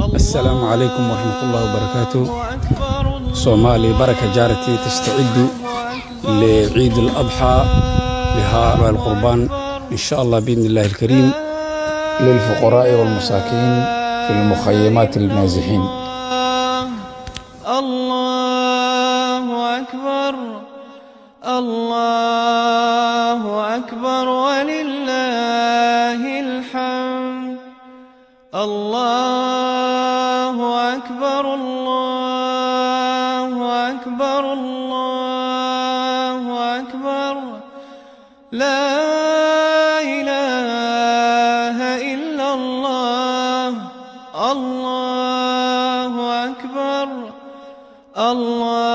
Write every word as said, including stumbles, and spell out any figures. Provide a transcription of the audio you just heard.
السلام عليكم ورحمة الله وبركاته. صومالي بركة جارتي تستعد لعيد الأضحى لها القربان إن شاء الله بإذن الله الكريم للفقراء والمساكين في المخيمات المازحين. الله أكبر الله أكبر ولله الحمد. الله أكبر الله أكبر الله أكبر لا إله إلا الله. الله أكبر الله